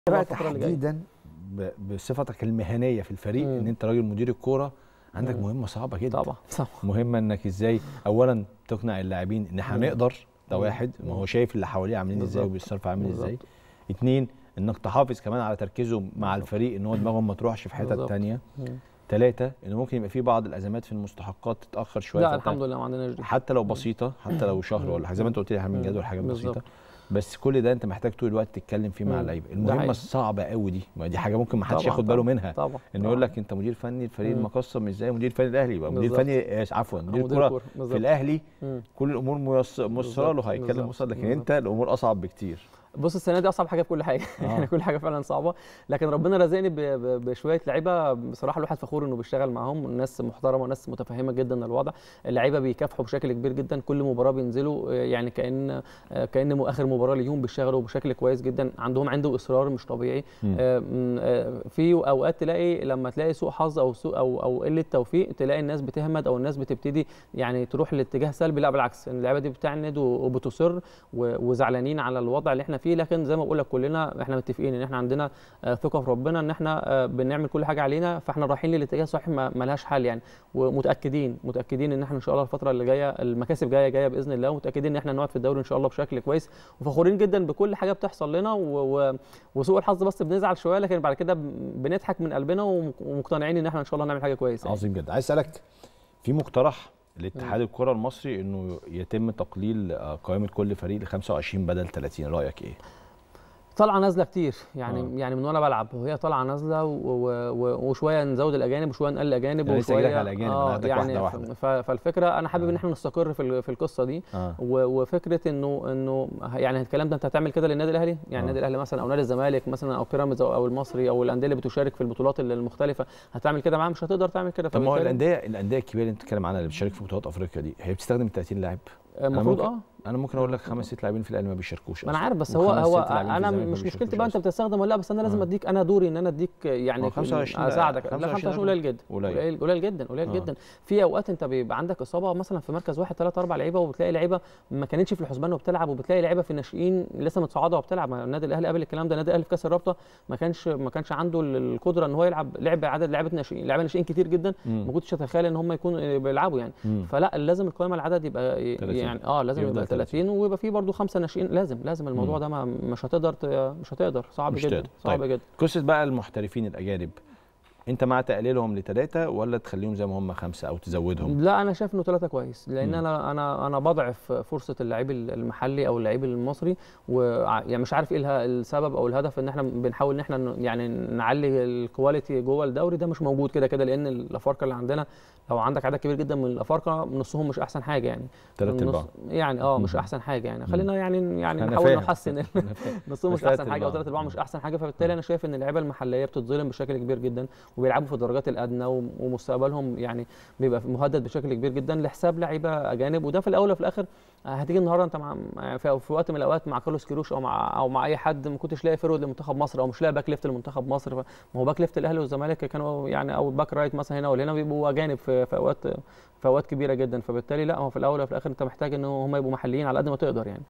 بقى تحديدا بصفتك المهنيه في الفريق ان انت راجل مدير الكوره عندك مهمه صعبه جدا. طبعا مهمه انك ازاي اولا تقنع اللاعبين ان هنقدر، ده واحد، ما هو شايف اللي حواليه عاملين ازاي وبيتصرف عامل ازاي. اتنين، انك تحافظ كمان على تركيزه مع الفريق ان هو دماغهم ما تروحش في حته تانيه. ثلاثة، انه ممكن يبقى في بعض الازمات في المستحقات تتاخر شويه. لا الحمد لله ما عندناش دي، حتى لو بسيطه، حتى لو شهر ولا حاجه زي ما انت قلت لي من جدول حاجات بسيطه، بس كل ده انت محتاج طول الوقت تتكلم فيه مع اللعيبه. المهمه الصعبه قوي دي، ما دي حاجه ممكن ما حدش ياخد باله منها. طبعا انه يقول لك انت مدير فني الفريق المقصه مش زي مدير فني الاهلي، يبقى مدير فني عفوا مدير كوره في الاهلي كل الامور ميسره له، هيتكلم مصر، لكن انت الامور اصعب بكتير. بص السنه دي اصعب حاجه في كل حاجه يعني كل حاجه فعلا صعبه، لكن ربنا رزقني بشويه لعيبه بصراحه الواحد فخور انه بيشتغل معاهم، ناس محترمه وناس متفهمه جدا الوضع. اللعيبه بيكافحوا بشكل كبير جدا، كل مباراه بينزلوا يعني كأن اخر مباراه ليهم بيشتغلوا بشكل كويس جدا، عنده اصرار مش طبيعي. في اوقات تلاقي لما تلاقي سوء حظ او سوء او قله توفيق، تلاقي الناس بتهمد او الناس بتبتدي يعني تروح لاتجاه سلبي. لا بالعكس، اللعيبه دي بتعند وبتصر وزعلانين على الوضع اللي احنا فيه، لكن زي ما بقول لك كلنا احنا متفقين ان احنا عندنا ثقه في ربنا ان احنا بنعمل كل حاجه علينا، فاحنا رايحين للاتجاه الصحيح ما لهاش حل يعني. ومتاكدين ان احنا ان شاء الله الفتره اللي جايه المكاسب جايه باذن الله، ومتاكدين ان احنا نقعد في الدوري ان شاء الله بشكل كويس، وفخورين جدا بكل حاجه بتحصل لنا. وسوء الحظ بس بنزعل شويه، لكن بعد كده بنضحك من قلبنا ومقتنعين ان احنا ان شاء الله نعمل حاجه كويسه. عظيم جدا. عايز اسالك في مقترح لاتحاد الكره المصري انه يتم تقليل قائمه كل فريق ل 25 بدل 30، رايك ايه؟ طالعه نازله كتير يعني من وانا بلعب وهي طالعه نازله وشويه نزود الاجانب وشويه نقلل الاجانب وشويه على الاجانب يعني واحدة. فالفكره انا حابب ان احنا نستقر في القصه دي. وفكره انه يعني الكلام ده انت هتعمل كده للنادي الاهلي، يعني النادي الاهلي مثلا او نادي الزمالك مثلا او بيراميدز او المصري او الانديه اللي بتشارك في البطولات المختلفه، هتعمل كده معاها؟ مش هتقدر تعمل كده. طب ما هو الانديه الكبيره اللي انت بتتكلم عنها اللي بتشارك في بطولات افريقيا دي، هي بتستخدم 30 لاعب المفروض. انا ممكن اقول لك 5 6 لاعبين في الاهلي ما بيشاركوش. ما انا عارف، بس هو انا مش مشكلتي بقى انت بتستخدم ولا لا، بس انا لازم اديك، انا دوري ان انا اديك يعني اساعدك. لا 25 قليل جدا، قليل جدا. في اوقات انت بيبقى عندك اصابه مثلا في مركز واحد 3 4 لعيبه، وبتلاقي لعيبه ما كانتش في الحسبان وبتلعب، وبتلاقي لعيبه في الناشئين لسه متصاعده وبتلعب. النادي الاهلي قبل الكلام ده، النادي الاهلي في كاس الرابطه ما كانش عنده القدره ان هو لعب عدد لعيبه ناشئين كتير جدا، ما كنتش اتخيل ان هم يكونوا بيلعبوا يعني. فلا لازم القائمه العدد يبقى يعني لازم يبقى 30 ويبقى في برضه 5 ناشئين. لازم الموضوع ده مش هتقدر صعب جدا. قصه بقى المحترفين الاجانب، انت مع تقليلهم ل3 ولا تخليهم زي ما هم 5 او تزودهم؟ لا انا شايف انه 3 كويس، لان انا بضعف فرصه اللعيب المحلي او اللعيب المصري، ويعني مش عارف ايه السبب او الهدف ان احنا بنحاول ان احنا يعني نعلي الكواليتي جوه الدوري ده. مش موجود كده لان الافارقه اللي عندنا، لو عندك عدد كبير جدا من الافارقه نصهم مش احسن حاجه يعني 3/4 يعني مش احسن حاجه يعني. خلينا يعني نحاول نحسن نصهم مش احسن حاجه او 3/4 مش احسن حاجه. فبالتالي انا شايف ان اللعيبه المحليه بتتظلم بشكل كبير جدا، وبيلعبوا في الدرجات الادنى، ومستقبلهم يعني بيبقى مهدد بشكل كبير جدا لحساب لعيبه اجانب. وده في الاول وفي الاخر هتيجي النهارده انت في وقت من الاوقات مع كارلوس كيروش او مع اي حد ما كنتش لاقي فيرود لمنتخب مصر، او مش لاقي باك ليفت لمنتخب مصر. ما هو باك ليفت الاهلي والزمالك كانوا يعني، او باك رايت مثلا هنا ولا هنا، بيبقوا اجانب في اوقات كبيره جدا. فبالتالي لا، هو في الاول وفي الاخر انت محتاج ان هم يبقوا محليين على قد ما تقدر يعني.